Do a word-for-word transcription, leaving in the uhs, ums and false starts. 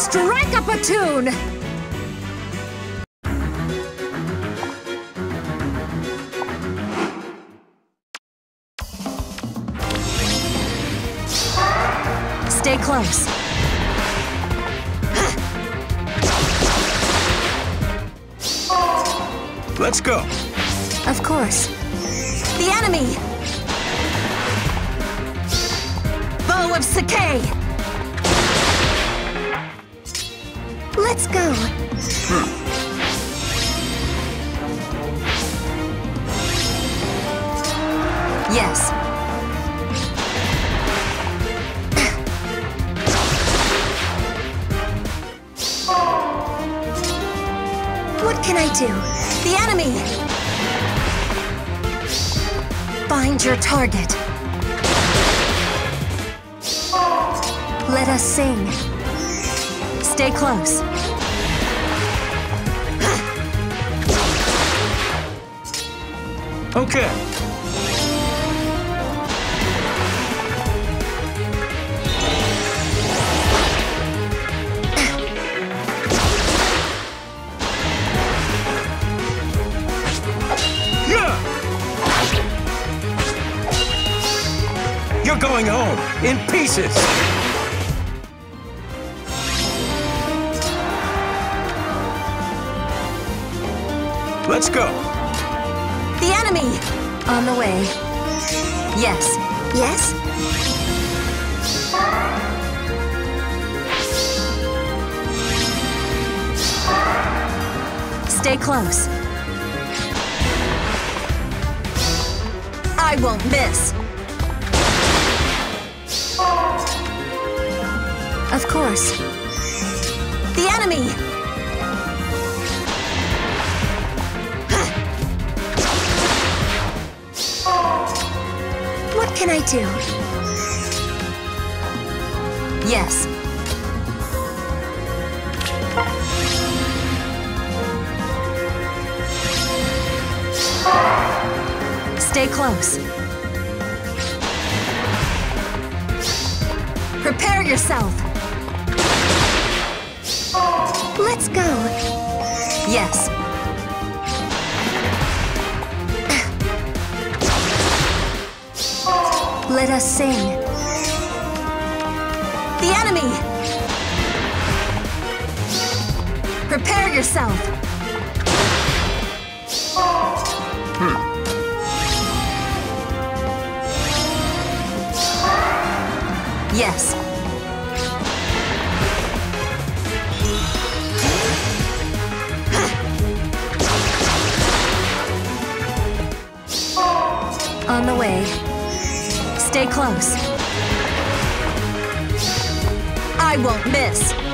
Strike up a tune! Stay close. Let's go. Of course. The enemy! Bow of Sakai! Let's go. Hmm. Yes. What can I do? The enemy! Find your target. Let us sing. Stay close. Okay. You're going home in pieces. Let's go. The enemy! On the way. Yes. Yes? Stay close. I won't miss. Of course. The enemy! What can I do? Yes. Stay close. Prepare yourself. Let's go. Yes. Let us sing. The enemy! Prepare yourself. Hmm. Yes. On the way. Stay close. I won't miss.